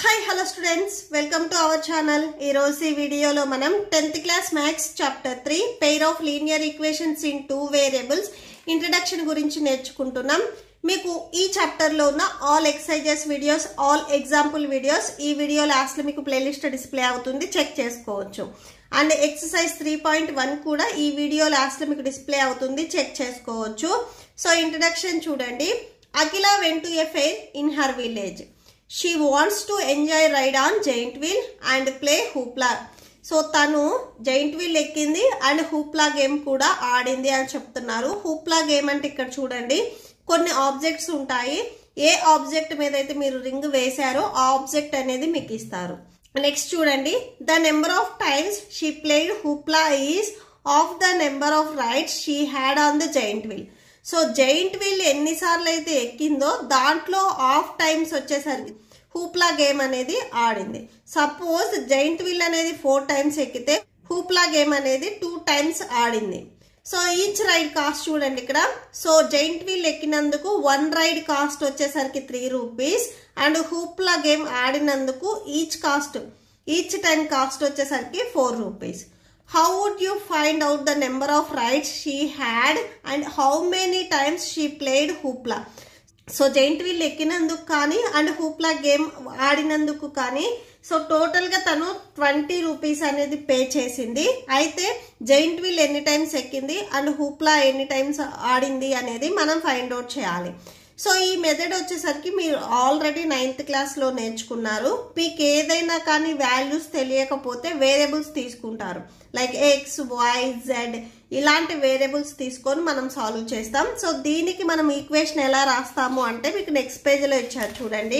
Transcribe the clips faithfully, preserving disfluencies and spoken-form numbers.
Hi, hello students. Welcome to our channel. ఈ రోజు ఈ వీడియోలో మనం tenth class maths chapter three pair of linear equations in two variables introduction గురించి నేర్చుకుంటున్నాం. మీకు ఈ చాప్టర్ లో ఉన్న all exercises videos, all example videos ఈ వీడియో లాస్ట్ లో మీకు ప్లేలిస్ట్ డిస్ప్లే అవుతుంది, చెక్ చేసుకోవచ్చు. And exercise three point one కూడా ఈ వీడియో లాస్ట్ లో మీకు డిస్ప్లే అవుతుంది, చెక్ చేసుకోవచ్చు. సో ఇంట్రడక్షన్ చూడండి. Akhila went to a fair in her village. She wants to enjoy ride on giant wheel and play hoopla. So తను జైంట్ వీల్ ఎక్కింది అండ్ హూప్లా గేమ్ కూడా ఆడింది అని చెప్తున్నారు. హూప్లా గేమ్ అంటే ఇక్కడ చూడండి, కొన్ని ఆబ్జెక్ట్స్ ఉంటాయి. ఏ ఆబ్జెక్ట్ మీద అయితే మీరు రింగ్ వేశారో ఆ ఆబ్జెక్ట్ అనేది మీకు ఇస్తారు. నెక్స్ట్ చూడండి, the number of times she played hoopla is of the number of rides she had on the giant wheel. So giant wheel ఎన్నిసార్లు అయితే ఎక్కిందో దాంట్లో హాఫ్ టైమ్స్ వచ్చేసరికి హూప్లా గేమ్ అనేది ఆడింది. సపోజ్ జైంట్ వీల్ అనేది ఫోర్ టైమ్స్ ఎక్కితే hoopla game అనేది two times ఆడింది. సో ఈచ్ రైడ్ కాస్ట్ చూడండి ఇక్కడ. సో జైంట్ వీల్ ఎక్కినందుకు వన్ రైడ్ కాస్ట్ వచ్చేసరికి three rupees and hoopla game ఆడినందుకు each cost each time cost వచ్చేసరికి four rupees. How would you find out the number of rides she had and how many times she played hoopla? So giant wheel ఎక్కినందుకు కానీ and hoopla game ఆడినందుకు కానీ so total గా తను twenty rupees అనేది pay చేసింది. అయితే giant wheel ఎన్ని times ఎక్కింది అండ్ హూప్లా ఎన్ని టైమ్స్ ఆడింది అనేది మనం ఫైండ్ అవుట్ చేయాలి. సో ఈ మెథడ్ వచ్చేసరికి మీరు ఆల్రెడీ నైన్త్ క్లాస్ లో నేర్చుకున్నారు. మీకు ఏదైనా కానీ వాల్యూస్ తెలియకపోతే వేరియబుల్స్ తీసుకుంటారు, లైక్ ఎక్స్ వై జెడ్ ఇలాంటి వేరియబుల్స్ తీసుకొని మనం సాల్వ్ చేస్తాం. సో దీనికి మనం ఈక్వేషన్ ఎలా రాస్తాము అంటే మీకు నెక్స్ట్ పేజ్ లో ఇచ్చారు చూడండి.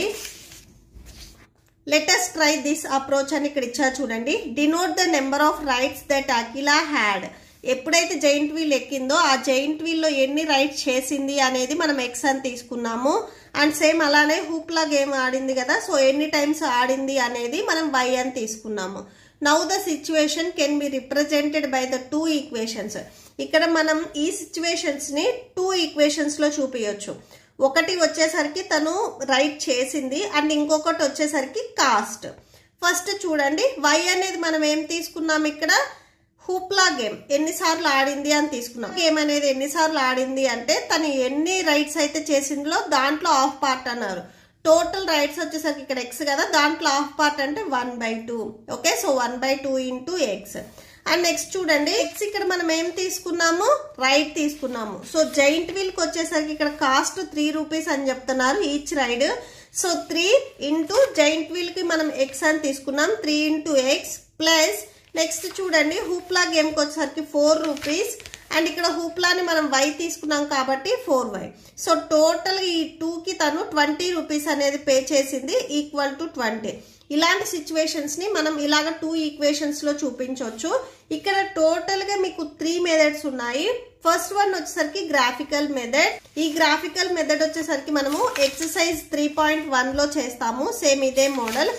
Let us try this approach అని ఇక్కడ ఇచ్చారు చూడండి. Denote the number of rides that Akhila had. ఎప్పుడైతే జైంట్ వీల్ ఎక్కిందో ఆ జైంట్ వీల్ లో ఎన్ని రైడ్స్ చేసింది అనేది మనం ఎక్స్ అని తీసుకున్నాము. అండ్ సేమ్ అలానే హూప్లా గేమ్ ఆడింది కదా, సో ఎన్ని టైమ్స్ ఆడింది అనేది మనం వై అని తీసుకున్నాము. Now the situation can be represented by the two equations. ఇక్కడ మనం ఈ సిచ్యువేషన్స్ ని టూ ఈక్వేషన్స్ లో చూపించవచ్చు. ఒకటి వచ్చేసరికి తను రైడ్ చేసింది అండ్ ఇంకొకటి వచ్చేసరికి కాస్ట్. ఫస్ట్ చూడండి, వై అనేది మనం ఏం తీసుకున్నాం ఇక్కడ, హూప్లా గేమ్ ఎన్నిసార్లు ఆడింది అని తీసుకున్నాం. గేమ్ అనేది ఎన్నిసార్లు ఆడింది అంటే తను ఎన్ని రైడ్స్ అయితే చేసిందో దాంట్లో హాఫ్ పార్ట్ అన్నారు. టోటల్ రైడ్స్ వచ్చేసరికి ఇక్కడ ఎక్స్ కదా, దాంట్లో హాఫ్ పార్ట్ అంటే one by two. Okay, so one by two into X. And next చూడండి, ఎక్స్ ఇక్కడ మనం ఏం తీసుకున్నాము, రైడ్ తీసుకున్నాము. సో జైంట్ వీల్ కి వచ్చేసరికి ఇక్కడ కాస్ట్ త్రీ రూపీస్ అని చెప్తున్నారు each ride. So three into giant wheel కి మనం ఎక్స్ అని తీసుకున్నాం, three into X plus next చూడండి హూప్లా గేమ్ కి వచ్చేసరికి ఫోర్ రూపీస్ అండ్ ఇక్కడ హూప్లాని మనం వై తీసుకున్నాం కాబట్టి ఫోర్ వై. సో టోటల్ ఈ టూ కి తను ట్వంటీ రూపీస్ అనేది పే చేసింది, ఈక్వల్ టు ట్వంటీ. ఇలాంటి సిచ్యువేషన్స్ ని మనం ఇలాగ టూ ఈక్వేషన్స్ లో చూపించవచ్చు. ఇక్కడ టోటల్ గా మీకు త్రీ మెథడ్స్ ఉన్నాయి. ఫస్ట్ వన్ వచ్చేసరికి గ్రాఫికల్ మెథడ్. ఈ గ్రాఫికల్ మెథడ్ వచ్చేసరికి మనము ఎక్సర్సైజ్ త్రీ పాయింట్ వన్ లో చేస్తాము, సేమ్ ఇదే మోడల్.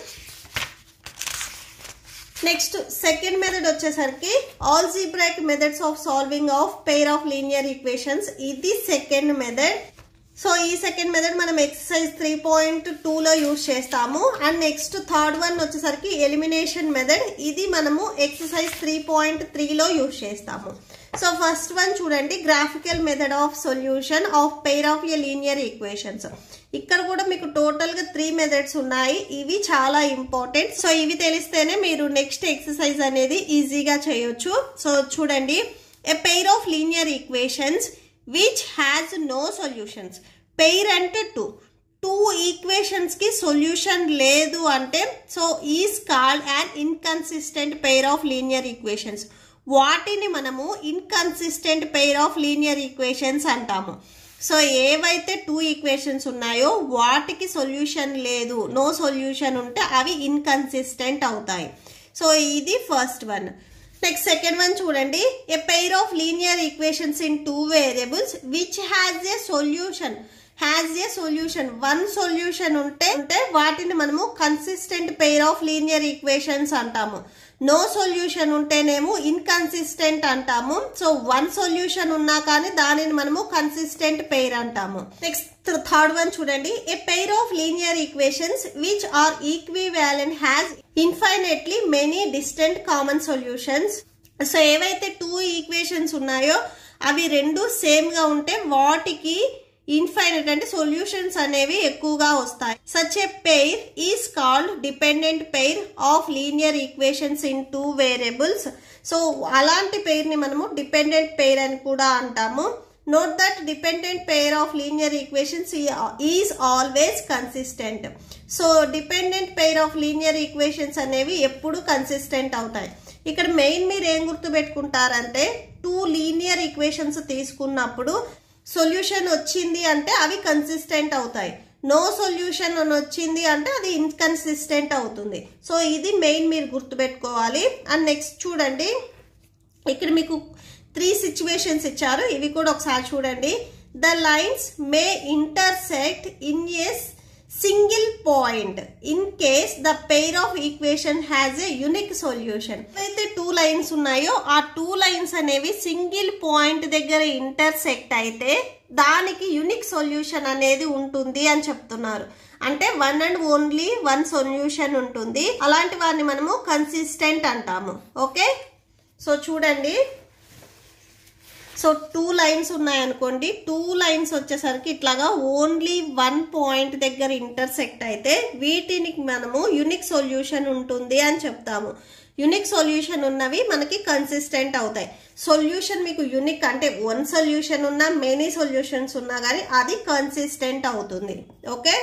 నెక్స్ట్ సెకండ్ మెథడ్ వచ్చేసరికి algebraic methods of solving of pair of linear equations. ఇది సెకండ్ మెథడ్. సో ఈ సెకండ్ మెథడ్ మనం ఎక్సర్సైజ్ త్రీ పాయింట్ టూ లో యూజ్ చేస్తాము. అండ్ నెక్స్ట్ థర్డ్ వన్ వచ్చేసరికి ఎలిమినేషన్ మెథడ్. ఇది మనము ఎక్సర్సైజ్ త్రీ పాయింట్ త్రీ లో యూజ్ చేస్తాము. సో ఫస్ట్ వన్ చూడండి, graphical method of solution of pair of a linear equations. ఇక్కడ కూడా మీకు టోటల్ గా త్రీ మెథడ్స్ ఉన్నాయి. ఇవి చాలా ఇంపార్టెంట్. సో ఇవి తెలిస్తేనే మీరు నెక్స్ట్ ఎక్సర్సైజ్ అనేది ఈజీగా చేయొచ్చు. సో చూడండి, a pair of linear equations which has no solutions. Pair అంటే టూ టూ ఈక్వేషన్స్ కి సొల్యూషన్ లేదు అంటే so is called and inconsistent pair of linear equations. వాటిని మనము inconsistent pair of linear equations అంటాము. సో ఏవైతే టూ ఈక్వేషన్స్ ఉన్నాయో వాటికి సొల్యూషన్ లేదు, నో సొల్యూషన్ ఉంటే అవి ఇన్కన్సిస్టెంట్ అవుతాయి. సో ఇది first one. Next second one చూడండి, a pair of linear equations in two variables which has a solution. Has a solution, one solution ఉంటే ఉంటే వాటిని మనము consistent pair of linear equations అంటాము. నో సొల్యూషన్ ఉంటేనేమో inconsistent అంటాము. So one solution ఉన్నా కానీ దానిని మనము కన్సిస్టెంట్ పెయిర్ అంటాము. నెక్స్ట్ థర్డ్ వన్ చూడండి. A pair of linear equations which are equivalent has infinitely many distinct common solutions. So ఏవైతే టూ ఈక్వేషన్స్ ఉన్నాయో అవి రెండు సేమ్ గా ఉంటే వాటికి ఇన్ఫైనైట్ అంటే సొల్యూషన్స్ అనేవి ఎక్కువగా వస్తాయి. Such a pair is called dependent pair of linear equations in two variables. So అలాంటి పెయిర్ ని మనము డిపెండెంట్ పెయిర్ అని కూడా అంటాము. Note that dependent pair of linear equations is always consistent. So dependent pair of linear equations అనేవి ఎప్పుడు consistent అవుతాయి. ఇక్కడ మెయిన్ మీరు ఏం గుర్తు పెట్టుకుంటారంటే టూ లీనియర్ ఈక్వేషన్స్ తీసుకున్నప్పుడు సొల్యూషన్ వచ్చింది అంటే అవి కన్సిస్టెంట్ అవుతాయి. నో సొల్యూషన్ అని వచ్చింది అంటే అది ఇన్కన్సిస్టెంట్ అవుతుంది. సో ఇది మెయిన్ మీరు గుర్తుపెట్టుకోవాలి. అండ్ నెక్స్ట్ చూడండి, ఇక్కడ మీకు త్రీ సిచ్యువేషన్స్ ఇచ్చారు, ఇవి కూడా ఒకసారి చూడండి. The lines may intersect in a single point in case the pair of equation has a unique solution. అయితే టూ లైన్స్ ఉన్నాయో ఆ టూ లైన్స్ అనేవి సింగిల్ పాయింట్ దగ్గర ఇంటర్సెక్ట్ అయితే దానికి యూనిక్ సొల్యూషన్ అనేది ఉంటుంది అని చెప్తున్నారు. అంటే one and only one solution ఉంటుంది. అలాంటి వారిని మనము కన్సిస్టెంట్ అంటాము. ఓకే, సో చూడండి. సో టూ లైన్స్ ఉన్నాయనుకోండి, టూ లైన్స్ వచ్చేసరికి ఇట్లాగా ఓన్లీ వన్ పాయింట్ దగ్గర ఇంటర్సెక్ట్ అయితే వీటిని మనము యూనిక్ సొల్యూషన్ ఉంటుంది అని చెప్తాము. యూనిక్ సొల్యూషన్ ఉన్నవి మనకి కన్సిస్టెంట్ అవుతాయి. సొల్యూషన్ మీకు యూనిక్ అంటే వన్ సొల్యూషన్ ఉన్నా మెనీ సొల్యూషన్స్ ఉన్నా కానీ అది కన్సిస్టెంట్ అవుతుంది. ఓకే,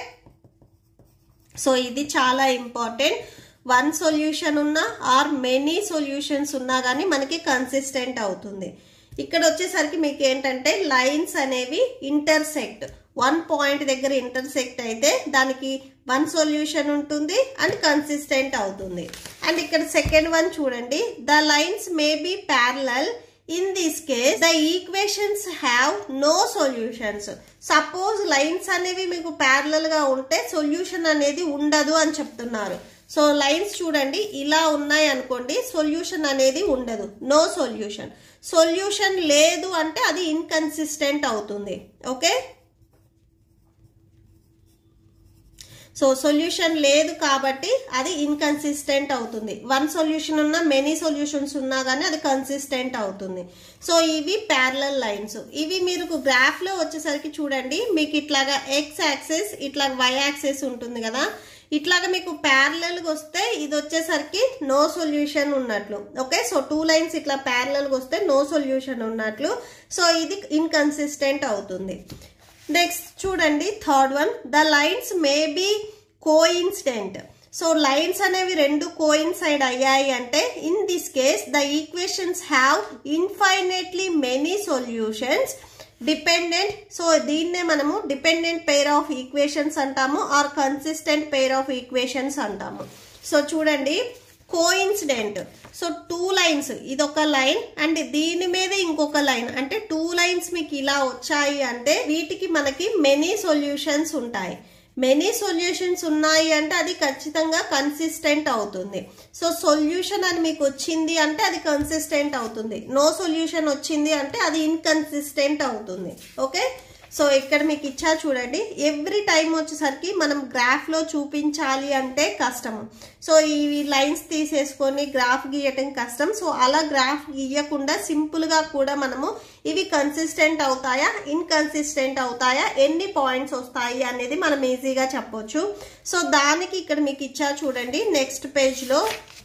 సో ఇది చాలా ఇంపార్టెంట్. వన్ సొల్యూషన్ ఉన్నా ఆర్ మెనీ సొల్యూషన్స్ ఉన్నా కానీ మనకి కన్సిస్టెంట్ అవుతుంది. ఇక్కడ వచ్చేసరికి మీకు ఏంటంటే లైన్స్ అనేవి ఇంటర్సెక్ట్, వన్ పాయింట్ దగ్గర ఇంటర్సెక్ట్ అయితే దానికి వన్ సొల్యూషన్ ఉంటుంది అండ్ కన్సిస్టెంట్ అవుతుంది. అండ్ ఇక్కడ సెకండ్ వన్ చూడండి. The lines may be parallel. In this case the equations have no solutions. Suppose lines అనేవి మీకు ప్యారలల్ గా ఉంటే సొల్యూషన్ అనేది ఉండదు అని చెప్తున్నారు. సో లైన్స్ చూడండి ఇలా ఉన్నాయి అనుకోండి, సొల్యూషన్ అనేది ఉండదు, నో సొల్యూషన్. సొల్యూషన్ లేదు అంటే అది ఇన్కన్సిస్టెంట్ అవుతుంది. ఓకే, సో సొల్యూషన్ లేదు కాబట్టి అది ఇన్కన్సిస్టెంట్ అవుతుంది. వన్ సొల్యూషన్ ఉన్నా మెనీ సొల్యూషన్స్ ఉన్నా కానీ అది కన్సిస్టెంట్ అవుతుంది. సో ఇవి ప్యారలల్ లైన్స్. ఇవి మీరు గ్రాఫ్ లో వచ్చేసరికి చూడండి, మీకు ఇట్లాగా ఎక్స్ యాక్సిస్ ఇట్లా వై యాక్సిస్ ఉంటుంది కదా, ఇట్లాగా మీకు ప్యారలల్ గా వస్తే ఇది వచ్చేసరికి నో సొల్యూషన్ ఉన్నట్లు. ఓకే, సో టూ లైన్స్ ఇట్లా ప్యారలల్ గా వస్తే నో సొల్యూషన్ ఉన్నట్లు. సో ఇది ఇన్కన్సిస్టెంట్ అవుతుంది. నెక్స్ట్ చూడండి third one. The lines may be coincident. So lines అనేవి రెండు కోయిన్సైడ్ అయ్యాయి అంటే in this case the equations have infinitely many solutions. Dependent, so దీన్నే మనము డిపెండెంట్ పెయిర్ ఆఫ్ ఈక్వేషన్స్ అంటాము are consistent pair of equations అంటాము. So చూడండి coincident. So two lines, ఇదొక లైన్ అండ్ దీని మీద ఇంకొక లైన్, అంటే టూ లైన్స్ మీకు ఇలా వచ్చాయి అంటే వీటికి మనకి మెనీ సొల్యూషన్స్ ఉంటాయి. మెనీ సొల్యూషన్స్ ఉన్నాయి అంటే అది ఖచ్చితంగా కన్సిస్టెంట్ అవుతుంది. సో సొల్యూషన్ అని మీకు వచ్చింది అంటే అది కన్సిస్టెంట్ అవుతుంది. నో సొల్యూషన్ వచ్చింది అంటే అది ఇన్కన్సిస్టెంట్ అవుతుంది. ఓకే, సో ఇక్కడ మీకు ఇచ్చా చూడండి. ఎవ్రీ టైం వచ్చేసరికి మనం గ్రాఫ్ లో చూపించాలి అంటే కష్టం. సో ఈ లైన్స్ తీసేసుకొని గ్రాఫ్ గీయటం కష్టం. సో అలా గ్రాఫ్ గీయకుండా సింపుల్ గా కూడా మనము ఇవి కన్సిస్టెంట్ అవుతాయా ఇన్కన్సిస్టెంట్ అవుతాయా ఎన్ని పాయింట్స్ వస్తాయి అనేది మనం ఈజీగా చెప్పొచ్చు. సో దానికి ఇక్కడ మీకు ఇచ్చా చూడండి నెక్స్ట్ పేజ్ లో.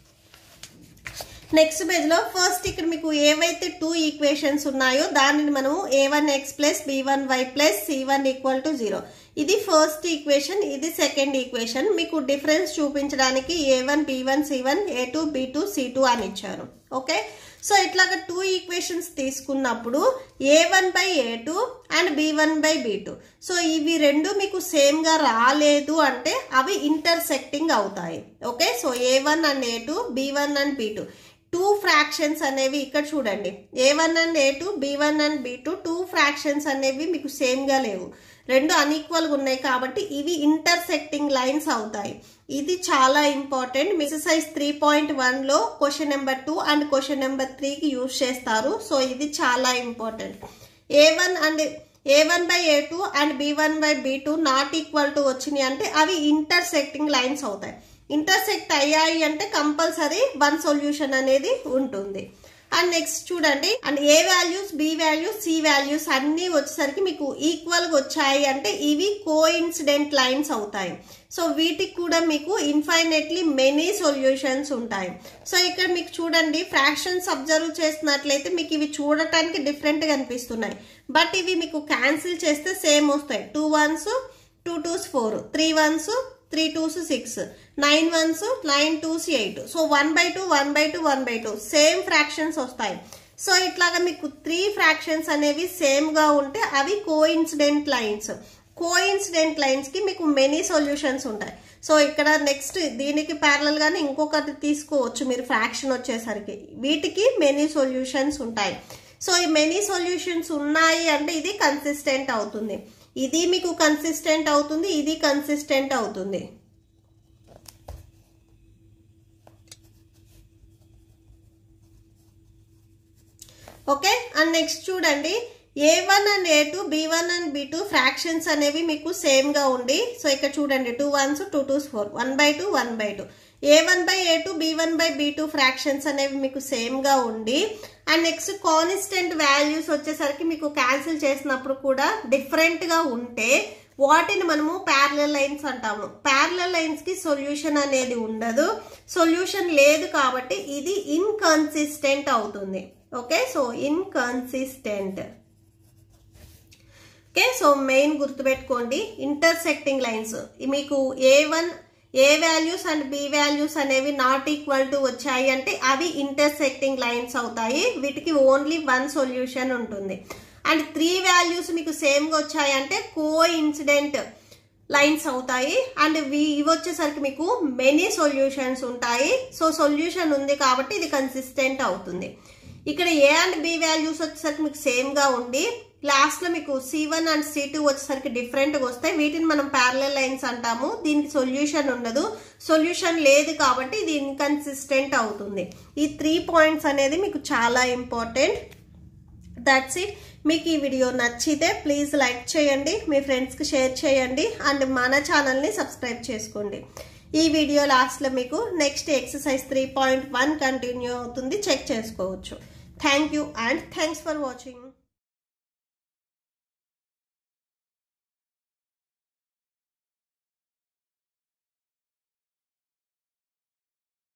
నెక్స్ట్ పేజ్ లో ఫస్ట్ ఇక్కడ మీకు ఏవైతే టూ ఈక్వేషన్స్ ఉన్నాయో దానిని మనము a one x plus b one y plus c one equal to zero, ఇది ఫస్ట్ ఈక్వేషన్, ఇది సెకండ్ ఈక్వేషన్. మీకు డిఫరెన్స్ చూపించడానికి a one b one c one a two b two c two అని ఇచ్చారు. Okay, so ఇట్లాగా two equations తీసుకున్నప్పుడు a one by a two and b one by b two, so ఇవి రెండు మీకు same గా రాలేదు అంటే అవి ఇంటర్సెక్టింగ్ అవుతాయి. Okay, so a one and a two b one and b two two fractions అనేవి ఇక్కడ చూడండి a one and a two b one and b two two fractions అనేవి మీకు సేమ్గా లేవు, రెండు అన్ఈక్వల్గా ఉన్నాయి కాబట్టి ఇవి ఇంటర్సెక్టింగ్ లైన్స్ అవుతాయి. ఇది చాలా ఇంపార్టెంట్. ఎక్సర్సైజ్ త్రీ పాయింట్ వన్లో question number two and question number త్రీకి యూజ్ చేస్తారు. సో ఇది చాలా important. A one and a one by a two and b one by b two not equal to వచ్చినాయి అంటే అవి ఇంటర్సెక్టింగ్ లైన్స్ అవుతాయి. ఇంటర్సెక్ట్ అయ్యాయి అంటే కంపల్సరీ వన్ సొల్యూషన్ అనేది ఉంటుంది. అండ్ నెక్స్ట్ చూడండి, and a values b values c values అన్నీ వచ్చేసరికి మీకు ఈక్వల్గా వచ్చాయి అంటే ఇవి కోఇన్సిడెంట్ లైన్స్ అవుతాయి. సో వీటికి కూడా మీకు ఇన్ఫైనెట్లీ మెనీ సొల్యూషన్స్ ఉంటాయి. సో ఇక్కడ మీకు చూడండి ఫ్రాక్షన్స్ అబ్జర్వ్ చేసినట్లయితే మీకు ఇవి చూడటానికి డిఫరెంట్గా అనిపిస్తున్నాయి, బట్ ఇవి మీకు క్యాన్సిల్ చేస్తే సేమ్ వస్తాయి. Two ones two twos four, three ones three twos six, nine ones nine twos eight. So one by two one by two one by two same fractions వస్తాయి. సో ఇట్లాగా మీకు three fractions అనేవి సేమ్గా ఉంటే అవి coincident lines. Coincident లైన్స్కి మీకు many solutions ఉంటాయి. So ఇక్కడ నెక్స్ట్ దీనికి ప్యారలల్ గానే ఇంకొకటి తీసుకోవచ్చు మీరు ఫ్రాక్షన్ వచ్చేసరికి, వీటికి మెనీ సొల్యూషన్స్ ఉంటాయి. సో ఈ మెనీ సొల్యూషన్స్ ఉన్నాయి అంటే ఇది కన్సిస్టెంట్ అవుతుంది, ఇది మీకు కన్సిస్టెంట్ అవుతుంది, ఇది కన్సిస్టెంట్ అవుతుంది. ఓకే, అండ్ నెక్స్ట్ చూడండి a one and a two b one and b two fractions అనేవి మీకు సేమ్ గా ఉండి, సో ఇక్కడ చూడండి two ones two twos four, one by two one by two, a one by a two b one by b two fractions అనేవి మీకు same గా ఉండి, అండ్ నెక్స్ట్ కాన్స్టెంట్ వాల్యూస్ వచ్చేసరికి మీకు క్యాన్సిల్ చేసినప్పుడు కూడా డిఫరెంట్ గా ఉంటే వాటిని మనము ప్యారలల్ లైన్స్ అంటాము. ప్యారలల్ లైన్స్ కి సొల్యూషన్ అనేది ఉండదు, సొల్యూషన్ లేదు కాబట్టి ఇది ఇన్కన్సిస్టెంట్ అవుతుంది. Okay, so inconsistent. Okay, so main గుర్తుపెట్టుకోండి ఇంటర్సెక్టింగ్ లైన్స్ మీకు a one a values and b values అనేవి నాట్ ఈక్వల్ టు వచ్చాయి అంటే అవి ఇంటర్సెక్టింగ్ లైన్స్ అవుతాయి, వీటికి ఓన్లీ వన్ సొల్యూషన్ ఉంటుంది. అండ్ త్రీ వాల్యూస్ మీకు సేమ్గా వచ్చాయి అంటే కో ఇన్సిడెంట్ లైన్స్ అవుతాయి. అండ్ ఇవి వచ్చేసరికి మీకు మెనీ సొల్యూషన్స్ ఉంటాయి. సో సొల్యూషన్ ఉంది కాబట్టి ఇది కన్సిస్టెంట్ అవుతుంది. ఇక్కడ ఏ అండ్ బి వాల్యూస్ వచ్చేసరికి మీకు సేమ్గా ఉండి లాస్ట్ లో మీకు c one and c two వచ్చేసరికి డిఫరెంట్గా వస్తాయి, వీటిని మనం ప్యారలల్ లైన్స్ అంటాము. దీనికి సొల్యూషన్ ఉండదు, సొల్యూషన్ లేదు కాబట్టి ఇది ఇన్కన్సిస్టెంట్ అవుతుంది. ఈ త్రీ పాయింట్స్ అనేది మీకు చాలా ఇంపార్టెంట్. That's it. మీకు ఈ వీడియో నచ్చితే ప్లీజ్ లైక్ చేయండి, మీ ఫ్రెండ్స్కి షేర్ చేయండి, అండ్ మన ఛానల్ని సబ్స్క్రైబ్ చేసుకోండి. ఈ వీడియో లాస్ట్లో మీకు next exercise three point one continue అవుతుంది, చెక్ చేసుకోవచ్చు. Thank you and thanks for watching.